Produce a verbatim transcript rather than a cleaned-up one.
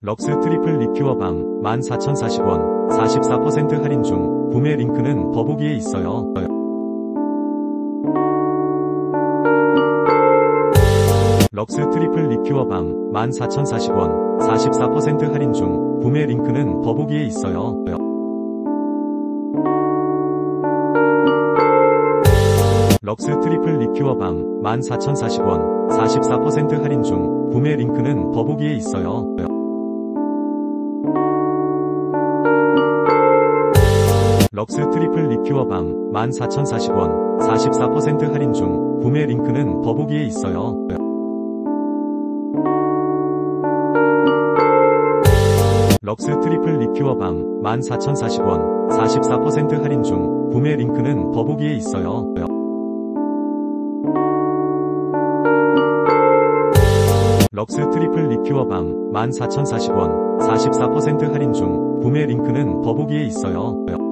럭스 트리플 리큐어 밤 만 사천사십 원 사십사 퍼센트 할인 중. 구매 링크는 더보기에 있어요. 럭스 트리플 리큐어 밤 만 사천사십 원 사십사 퍼센트 할인 중. 구매 링크는 더보기에 있어요. 럭스 트리플 리큐어 밤 만 사천사십 원 사십사 퍼센트 할인 중. 구매 링크는 더보기에 있어요. 럭스 트리플 리큐어 밤 만 사천사십 원 사십사 퍼센트 할인 중. 구매 링크는 더보기에 있어요. 럭스 트리플 리큐어 밤 만 사천사십 원 사십사 퍼센트 할인 중. 구매 링크는 더보기에 있어요. 럭스 트리플 리큐어 밤 만 사천사십 원 사십사 퍼센트 할인 중. 구매 링크는 더보기에 있어요.